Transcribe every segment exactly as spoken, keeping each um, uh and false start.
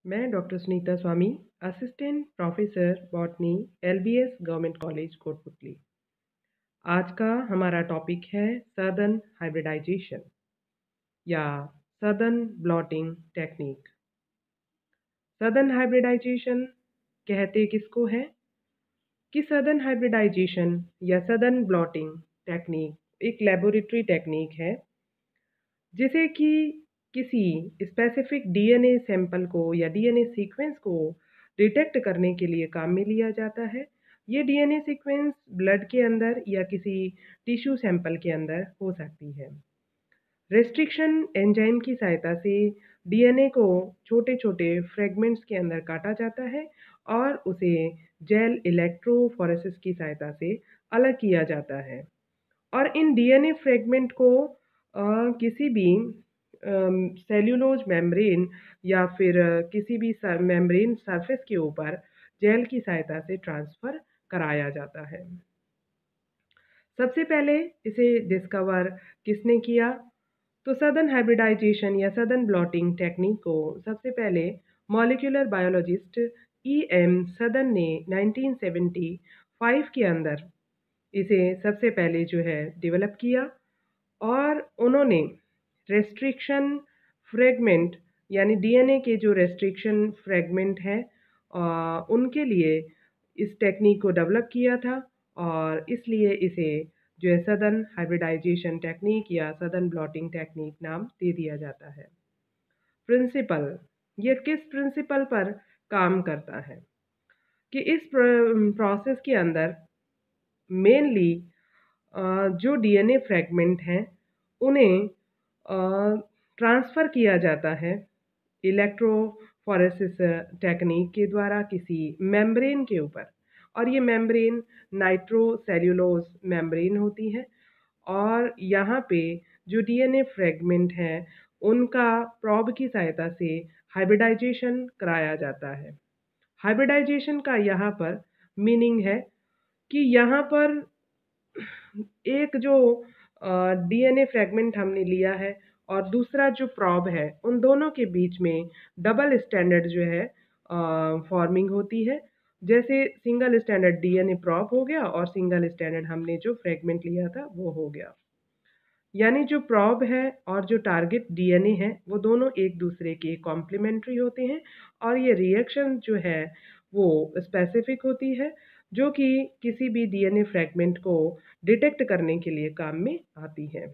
मैं doctor Sunita Swami, assistant professor botany, LBS government college Kotputli. आज का हमारा टॉपिक है सदर्न हाइब्रिडाइजेशन या Southern blotting technique. Southern hybridisation कहते किसको है कि सदर्न हाइब्रिडाइजेशन या सदर्न ब्लॉटिंग टेक्निक एक लेबोरेटरी टेक्निक है जिसे कि किसी स्पेसिफिक डीएनए सैंपल को या डीएनए सीक्वेंस को डिटेक्ट करने के लिए काम में लिया जाता है। ये डीएनए सीक्वेंस ब्लड के अंदर या किसी टिश्यू सैंपल के अंदर हो सकती है। रेस्ट्रिक्शन एंजाइम की सहायता से डीएनए को छोटे छोटे फ्रेगमेंट्स के अंदर काटा जाता है और उसे जेल इलेक्ट्रोफोरेसिस की सहायता से अलग किया जाता है। और इन डीएनए फ्रेगमेंट को अ, किसी भी सेल्यूलोज मेम्ब्रेन या फिर किसी भी मेम्ब्रेन सरफेस के ऊपर जेल की सहायता से ट्रांसफ़र कराया जाता है। सबसे पहले इसे डिस्कवर किसने किया? तो सदर्न हाइब्रिडाइजेशन या सदर्न ब्लॉटिंग टेक्निक को सबसे पहले molecular biologist E M Southern ने नाइनटीन सेवेंटी फाइव के अंदर इसे सबसे पहले जो है डेवलप किया और उन्होंने रेस्ट्रिक्शन फ्रेगमेंट यानी डीएनए के जो रेस्ट्रिक्शन फ्रेगमेंट है उनके लिए इस टेक्निक को डेवलप किया था और इसलिए इसे जो है सदर्न हाइब्रिडाइजेशन टेक्निक या सदर्न ब्लॉटिंग टेक्निक नाम दे दिया जाता है। प्रिंसिपल, ये किस प्रिंसिपल पर काम करता है कि इस प्रोसेस के अंदर मेनली जो डीएनए फ्रेगमेंट हैं उन्हें ट्रांसफ़र किया जाता है इलेक्ट्रोफोरेसिस टेक्निक के द्वारा किसी मेम्ब्रेन के ऊपर, और ये मेम्ब्रेन नाइट्रोसेल्यूलोज मेम्ब्रेन होती है और यहाँ पे जो डीएनए फ्रेगमेंट हैं उनका प्रोब की सहायता से हाइब्रिडाइजेशन कराया जाता है। हाइब्रिडाइजेशन का यहाँ पर मीनिंग है कि यहाँ पर एक जो डीएनए फ्रेगमेंट हमने लिया है और दूसरा जो प्रॉब है उन दोनों के बीच में डबल स्टैंडर्ड जो है फॉर्मिंग होती है। जैसे सिंगल स्टैंडर्ड डीएनए प्रॉब हो गया और सिंगल स्टैंडर्ड हमने जो फ्रेगमेंट लिया था वो हो गया। यानी जो प्रॉब है और जो टारगेट डीएनए है वो दोनों एक दूसरे के कॉम्प्लीमेंट्री होते हैं और ये रिएक्शन जो है वो स्पेसिफिक होती है जो कि किसी भी डीएनए फ्रेगमेंट को डिटेक्ट करने के लिए काम में आती है।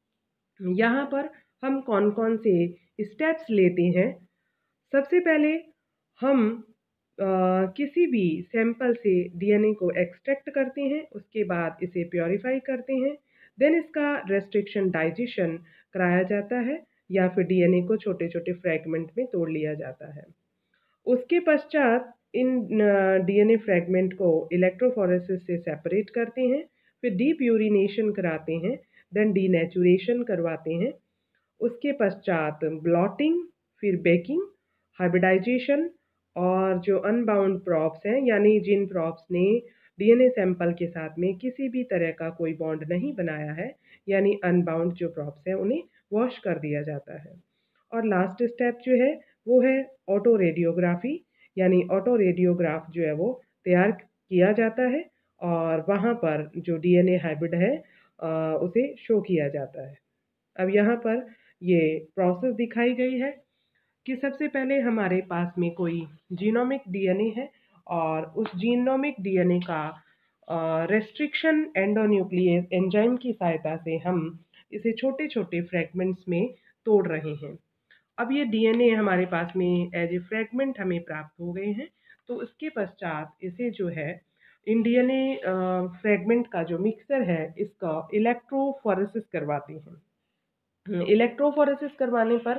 यहाँ पर हम कौन कौन से स्टेप्स लेते हैं? सबसे पहले हम आ, किसी भी सैंपल से डीएनए को एक्सट्रैक्ट करते हैं, उसके बाद इसे प्योरीफाई करते हैं, देन इसका रेस्ट्रिक्शन डाइजेशन कराया जाता है या फिर डीएनए को छोटे छोटे फ्रेगमेंट में तोड़ लिया जाता है। उसके पश्चात इन डीएनए फ्रेगमेंट को इलेक्ट्रोफोरेसिस से सेपरेट करते हैं, फिर डीप्यूरिनेशन कराते हैं, देन डीनेचुरेशन करवाते हैं। उसके पश्चात ब्लॉटिंग, फिर बेकिंग, हाइब्रिडाइजेशन और जो अनबाउंड प्रॉप्स हैं यानी जिन प्रॉप्स ने डीएनए सैंपल के साथ में किसी भी तरह का कोई बॉन्ड नहीं बनाया है यानी अनबाउंड जो प्रॉप्स हैं उन्हें वॉश कर दिया जाता है। और लास्ट स्टेप जो है वो है ऑटो रेडियोग्राफी, यानी ऑटो रेडियोग्राफ जो है वो तैयार किया जाता है और वहाँ पर जो डीएनए हाइब्रिड है आ, उसे शो किया जाता है। अब यहाँ पर ये प्रोसेस दिखाई गई है कि सबसे पहले हमारे पास में कोई जीनोमिक डीएनए है और उस जीनोमिक डीएनए का रेस्ट्रिक्शन एंडोन्यूक्लियस एंजाइम की सहायता से हम इसे छोटे छोटे फ्रैगमेंट्स में तोड़ रहे हैं। अब ये डीएनए हमारे पास में एज ए फ्रैगमेंट हमें प्राप्त हो गए हैं, तो उसके पश्चात इसे जो है इन डीएनए फ्रैगमेंट का जो मिक्सचर है इसका इलेक्ट्रोफोरेसिस करवाते हैं। इलेक्ट्रोफोरेसिस करवाने पर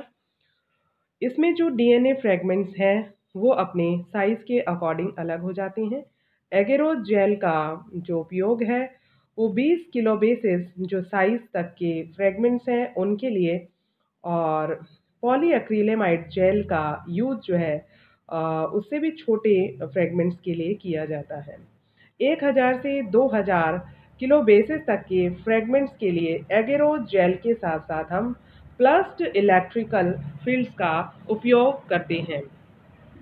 इसमें जो डीएनए फ्रैगमेंट्स हैं वो अपने साइज़ के अकॉर्डिंग अलग हो जाते हैं। एगेरोज जेल का जो उपयोग है वो बीस किलो बेसिस जो साइज़ तक के फ्रैगमेंट्स हैं उनके लिए और पॉलीएक्रिलेमाइड जेल का यूज़ जो है उससे भी छोटे फ्रैगमेंट्स के लिए किया जाता है। एक हज़ार से दो हज़ार किलो बेसिस तक के फ्रैगमेंट्स के लिए एगेरोज जेल के साथ साथ हम प्लस्ड इलेक्ट्रिकल फील्ड्स का उपयोग करते हैं।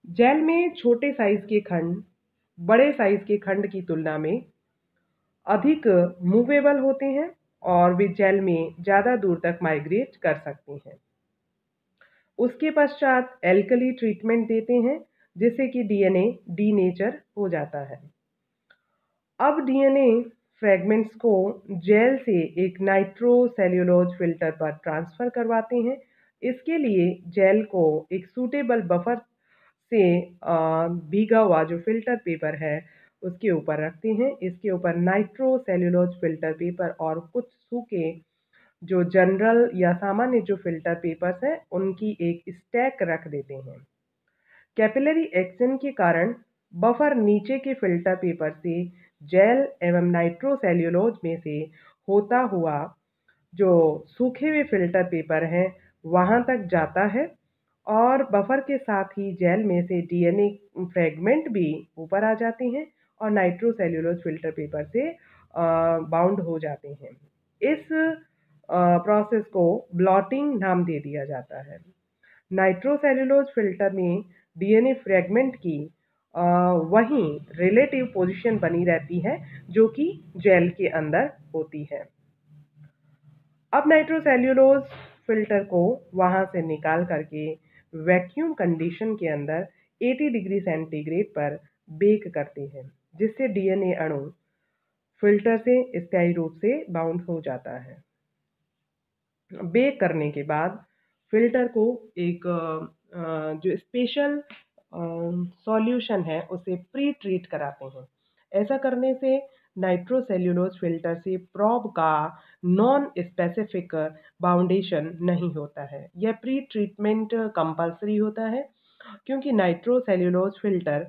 जेल में छोटे साइज के खंड बड़े साइज के खंड की तुलना में अधिक मूवेबल होते हैं और वे जेल में ज़्यादा दूर तक माइग्रेट कर सकते हैं। उसके पश्चात एल्कली ट्रीटमेंट देते हैं जिससे कि डीएनए डीनेचर हो जाता है। अब डीएनए फ्रैगमेंट्स को जेल से एक नाइट्रोसेल्यूलोज फिल्टर पर ट्रांसफ़र करवाते हैं। इसके लिए जेल को एक सूटेबल बफर से भीगा हुआ जो फिल्टर पेपर है उसके ऊपर रखते हैं। इसके ऊपर नाइट्रोसेल्यूलोज फिल्टर पेपर और कुछ सूखे जो जनरल या सामान्य जो फिल्टर पेपर्स हैं उनकी एक स्टैक रख देते हैं। कैपिलरी एक्शन के कारण बफर नीचे के फिल्टर पेपर से जेल एवं नाइट्रोसेल्यूलोज में से होता हुआ जो सूखे हुए फिल्टर पेपर हैं वहां तक जाता है और बफर के साथ ही जेल में से डीएनए फ्रेगमेंट भी ऊपर आ जाते हैं और नाइट्रोसेल्यूलोज फिल्टर पेपर से बाउंड हो जाते हैं। इस प्रोसेस को ब्लॉटिंग नाम दे दिया जाता है। नाइट्रोसेल्यूलोज फिल्टर में डीएनए फ्रेगमेंट की आ, वहीं रिलेटिव पोजीशन बनी रहती है जो कि जेल के अंदर होती है। अब नाइट्रोसेल्यूलोज फिल्टर को वहां से निकाल करके वैक्यूम कंडीशन के अंदर अस्सी डिग्री सेंटीग्रेड पर बेक करते हैं जिससे डीएनए अणु फिल्टर से स्थायी रूप से बाउंड हो जाता है। बेक करने के बाद फिल्टर को एक जो स्पेशल सॉल्यूशन है उसे प्री ट्रीट कराते हैं। ऐसा करने से नाइट्रोसेल्यूलोज फिल्टर से प्रोब का नॉन स्पेसिफिक बाउंडेशन नहीं होता है। यह प्री ट्रीटमेंट कंपलसरी होता है क्योंकि nitrocellulose filter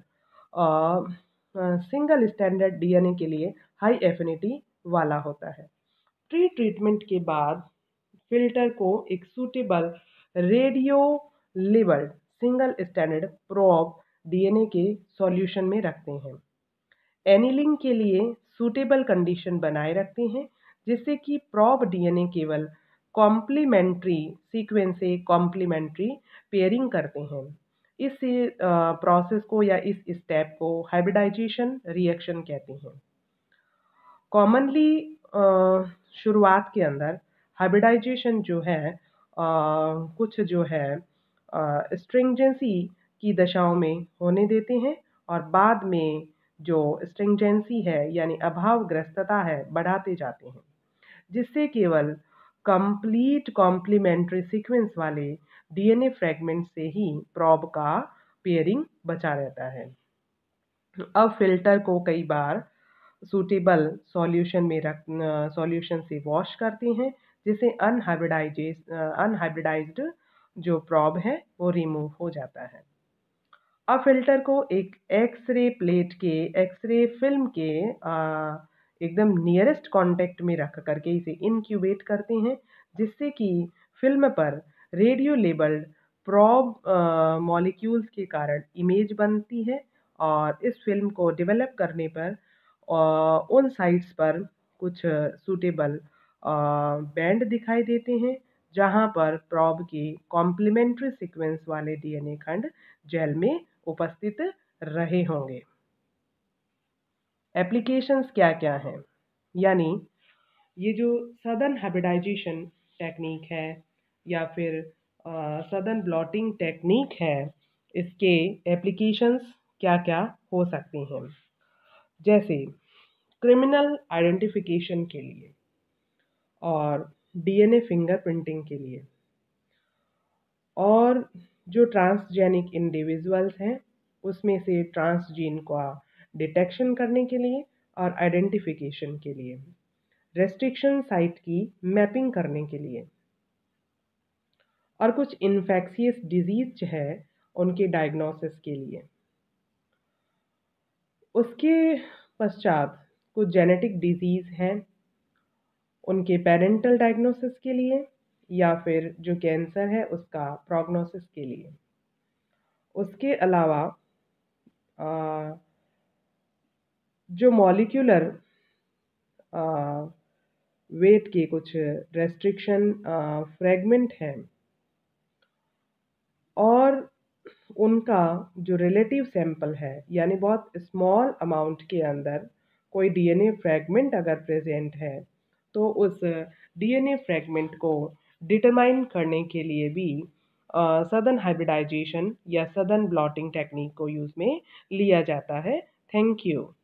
single standard DNA के लिए हाई एफिनिटी वाला होता है। प्री ट्रीटमेंट के बाद फिल्टर को एक suitable radio labelled single standard probe DNA के सॉल्यूशन में रखते हैं। एनीलिंग के लिए सूटेबल कंडीशन बनाए रखते हैं जिससे कि प्रोब डीएनए केवल कॉम्प्लीमेंट्री सीक्वेंस से कॉम्प्लीमेंट्री पेयरिंग करते हैं। इस प्रोसेस को या इस स्टेप को हाइब्रिडाइजेशन रिएक्शन कहते हैं। कॉमनली शुरुआत के अंदर हाइब्रिडाइजेशन जो है आ, कुछ जो है स्ट्रिंजेंसी की दशाओं में होने देते हैं और बाद में जो स्ट्रिंजेंसी है यानी अभावग्रस्तता है बढ़ाते जाते हैं जिससे केवल कंप्लीट कॉम्प्लीमेंट्री सीक्वेंस वाले डीएनए फ्रेगमेंट से ही प्रोब का पेयरिंग बचा रहता है। अब फिल्टर को कई बार सूटेबल सॉल्यूशन में रख सॉल्यूशन से वॉश करते हैं जिससे अनहाइब्रिडाइज अनहाइब्रिडाइज्ड जो प्रोब है वो रिमूव हो जाता है। अब फिल्टर को एक एक्सरे प्लेट के एक्सरे फिल्म के आ, एकदम नियरेस्ट कांटेक्ट में रख करके इसे इनक्यूबेट करते हैं जिससे कि फिल्म पर रेडियो लेबल्ड प्रोब मॉलिक्यूल्स के कारण इमेज बनती है और इस फिल्म को डेवलप करने पर उन साइट्स पर कुछ सूटेबल बैंड दिखाई देते हैं जहां पर प्रोब के कॉम्प्लीमेंट्री सीक्वेंस वाले डीएनए खंड जेल में उपस्थित रहे होंगे। एप्लीकेशंस क्या क्या हैं, यानी ये जो सदन हाइब्रिडाइजेशन टेक्निक है या फिर सदन ब्लॉटिंग टेक्निक है इसके एप्लीकेशंस क्या क्या हो सकती हैं। जैसे क्रिमिनल आइडेंटिफिकेशन के लिए और डीएनए फिंगरप्रिंटिंग के लिए और जो ट्रांसजेनिक इंडिविजुअल्स हैं उसमें से ट्रांसजीन का डिटेक्शन करने के लिए और आइडेंटिफिकेशन के लिए, रेस्ट्रिक्शन साइट की मैपिंग करने के लिए और कुछ इन्फेक्शियस डिजीज है उनके डायग्नोसिस के लिए। उसके पश्चात कुछ जेनेटिक डिजीज हैं उनके पेरेंटल डायग्नोसिस के लिए या फिर जो कैंसर है उसका प्रोग्नोसिस के लिए। उसके अलावा आ, जो मॉलिक्यूलर वेट के कुछ रेस्ट्रिक्शन फ्रेगमेंट हैं और उनका जो रिलेटिव सैंपल है, यानी बहुत स्मॉल अमाउंट के अंदर कोई डीएनए फ्रैगमेंट अगर प्रेजेंट है तो उस डीएनए फ्रैगमेंट को डिटरमाइन करने के लिए भी सदन हाइब्रिडाइजेशन या सदन ब्लॉटिंग टेक्निक को यूज़ में लिया जाता है। Thank you.